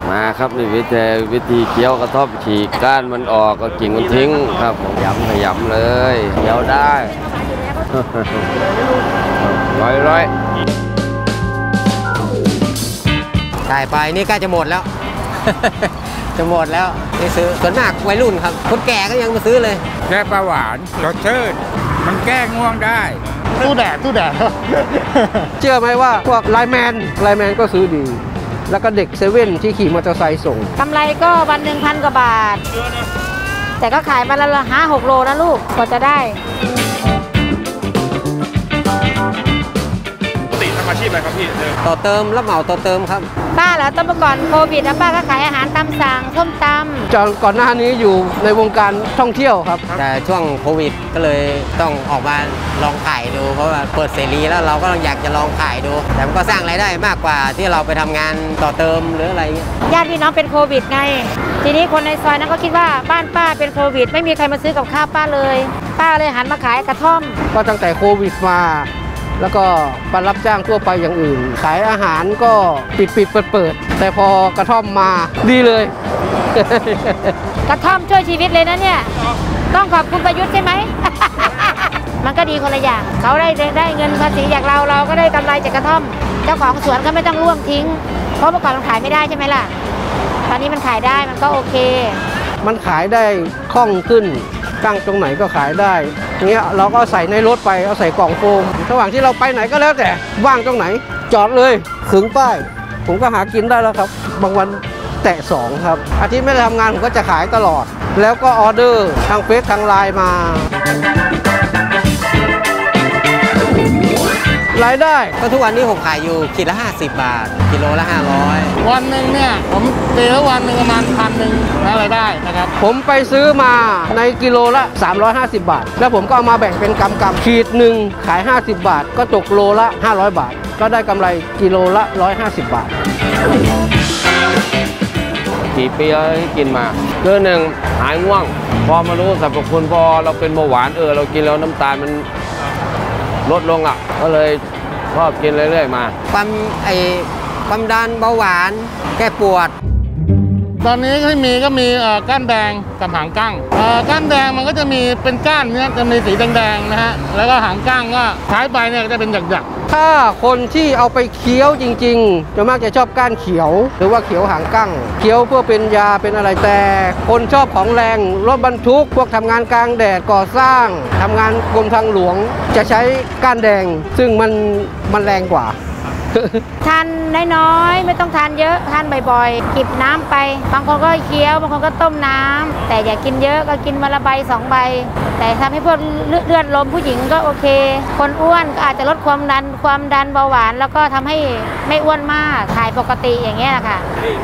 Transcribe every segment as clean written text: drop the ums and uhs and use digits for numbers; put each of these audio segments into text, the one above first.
มาครับนี่วิธีเคี้ยวกระท่อมฉีกก้านมันออกก็กิ่งมันทิ้งครับผมขยำเลยเคี้ยวได้ร้อยจ่ายไปนี่ใกล้จะหมดแล้ว จะหมดแล้วไม่ซื้อส่วนมากวัยรุ่นครับคนแก่ก็ยังมาซื้อเลยแก้เบาหวานสดชื่นมันแก้ง่วงได้ตู้แดดเชื่อไหมว่าพวกไลน์แมนก็ซื้อดีแล้วก็เด็กเซเว่นที่ขี่มอเตอร์ไซค์ส่งกำไรก็วันหนึ่ง1,000 กว่าบาทแต่ก็ขายมาละ5-6 โลนะลูกกว่าจะได้ติทำอาชีพอะไรครับพี่ต่อเติมรับเหมาต่อเติมครับป้าเหรอต้นเมื่อก่อนโควิดนะป้าก็ขายอาหารตามสั่งส้มตำก่อนหน้านี้อยู่ในวงการท่องเที่ยวครับแต่ช่วงโควิดก็เลยต้องออกมาลองขายดูเพราะว่าเปิดเสรีแล้วเราก็อยากจะลองขายดูแต่มันก็สร้างรายได้มากกว่าที่เราไปทำงานต่อเติมหรืออะไรเงี้ยญาติพี่น้องเป็นโควิดไงทีนี้คนในซอยนั้นก็คิดว่าบ้านป้าเป็นโควิดไม่มีใครมาซื้อกับข้าวป้าเลยหันมาขายกระท่อมก็ตั้งแต่โควิดมาแล้วก็ไปรับจ้างทั่วไปอย่างอื่นขายอาหารก็ปิดเปิดแต่พอกระท่อมมาดีเลยกระท่อมช่วยชีวิตเลยนะเนี่ยต้องขอบคุณประยุทธ์ใช่ไหม มันก็ดีคนละอย่างเขาได้เงินภาษีจากเราก็ได้กำไรจากกระท่อมเจ้าของสวนเขาไม่ต้องร่วมทิ้งเพราะเมื่อก่อนมันขายไม่ได้ใช่ไหมล่ะตอนนี้มันขายได้มันก็โอเคมันขายได้คล่องขึ้นตั้งตรงไหนก็ขายได้เงี้ยเราก็ใส่ในรถไปเอาใส่กล่องโฟมระหว่างที่เราไปไหนก็แล้วแต่ว่างตรงไหนจอดเลยขึงป้ายผมก็หากินได้แล้วครับบางวันแตะ2ครับอาทิตย์ไม่ได้ทำงานผมก็จะขายตลอดแล้วก็ออเดอร์ทางเฟซทางไลน์มารายได้ก็ทุกวันนี้ผมขายอยู่ขีดละ50 บาทกิโลละ500 วันหนึ่งเนี่ยผมตีละวันหนึ่งประมาณ1,000นะรายได้นะครับผมไปซื้อมาในกิโลละ350 บาทแล้วผมก็เอามาแบ่งเป็นกำขีดหนึ่งขาย50 บาทก็ตกโลละ500 บาทก็ได้กำไรกิโลละ150 บาทกี่ปีแล้วที่กินมาคือหนึ่งหายง่วงพอมารู้สรรพคุณพอเราเป็นเบาหวานเรากินแล้วน้ำตาลมันลดลงก็เลยชอบกินเรื่อยๆมาความดันเบาหวานแก้ปวดตอนนี้ก็มีก้านแดงกับหางกั้งก้านแดงมันก็จะมีเป็นก้านเนี่ยจะมีสีแดงๆนะฮะแล้วก็หางกั้งก็ใช้ไปเนี่ยจะเป็นหยักๆถ้าคนที่เอาไปเคี้ยวจริงๆจะมักจะชอบก้านเขียวหรือว่าเขียวหางกั้งเคี้ยวเพื่อเป็นยาเป็นอะไรแต่คนชอบของแรงรถบรรทุกพวกทำงานกลางแดดก่อสร้างทำงานกรมทางหลวงจะใช้ก้านแดงซึ่งมันแรงกว่าทานน้อยๆไม่ต้องทานเยอะทานบ่อยๆจิบน้ำไปบางคนก็เคี้ยวบางคนก็ต้มน้ำแต่อย่ากินเยอะก็กินวันละใบ2 ใบแต่ทำให้พวกเลือดลมผู้หญิงก็โอเคคนอ้วนก็อาจจะลดความดันเบาหวานแล้วก็ทำให้ไม่อ้วนมากถ่ายปกติอย่างเงี้ยแหละค่ะ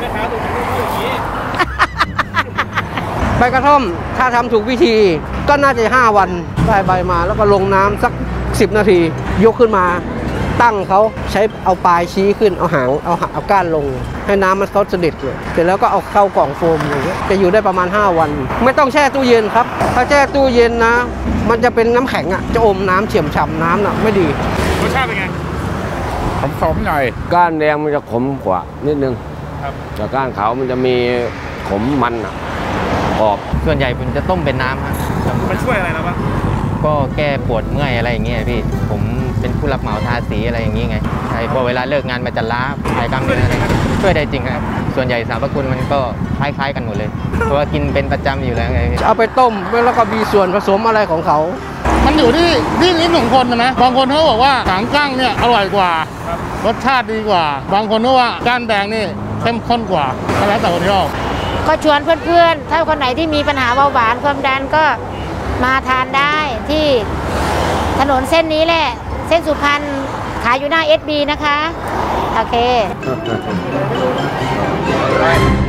ใบกระท่อมถ้าทำถูกวิธีก็น่าจะ5 วันได้ใบมาแล้วก็ลงน้ำสัก10 นาทียกขึ้นมาตั้งเขาใช้เอาปลายชี้ขึ้นเอาหางเอาก้านลงให้น้ำมันเขาเสด็จเลยเสร็จแล้วก็เอาเข้ากล่องโฟมอย่างเงี้ยจะอยู่ได้ประมาณ5 วันไม่ต้องแช่ตู้เย็นครับถ้าแช่ตู้เย็นนะมันจะเป็นน้ำแข็งจะอมน้ำเฉี่ยมฉ่ำน้ำไม่ดีรสชาติเป็นไงขมหน่อยก้านแดงมันจะขมกว่านิดนึงแต่ก้านขาวมันจะมีขมมันกรอบส่วนใหญ่ผมจะต้มเป็นน้ำครับมันช่วยอะไรนะบ้างก็แก้ปวดเมื่อยอะไรอย่างเงี้ยพี่ผมเป็นผู้รับเหมาทาสีอะไรอย่างงี้ไงใช่พอเวลาเลิกงานมาจะล้าคลายกล้ามเนื้ออะไรช่วยได้จริงครับส่วนใหญ่สรรพคุณมันก็คล้ายๆกันหมดเลยเพราะว่ากินเป็นประจำอยู่แล้วไงเอาไปต้มแล้วก็มีส่วนผสมอะไรของเขามันอยู่ที่ลิ้นของคนนะบางคนเขาบอกว่าหางกั้งเนี่ยอร่อยกว่ารสชาติดีกว่าบางคนก็ว่าก้านแดงนี่เข้มข้นกว่าแล้วแต่คนชอบก็ชวนเพื่อนๆถ้าคนไหนที่มีปัญหาเบาหวานความดันก็มาทานได้ที่ถนนเส้นนี้แหละเส้นสุพรรณขายอยู่หน้า SB นะคะโอเค